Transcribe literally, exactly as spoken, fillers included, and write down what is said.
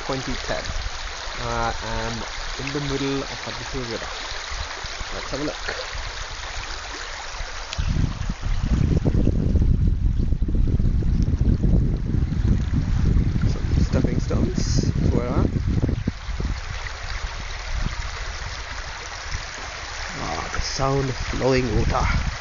twenty ten. I am in the middle of a little river. Let's have a look. Some stepping stones is where I am. Ah, the sound of flowing water.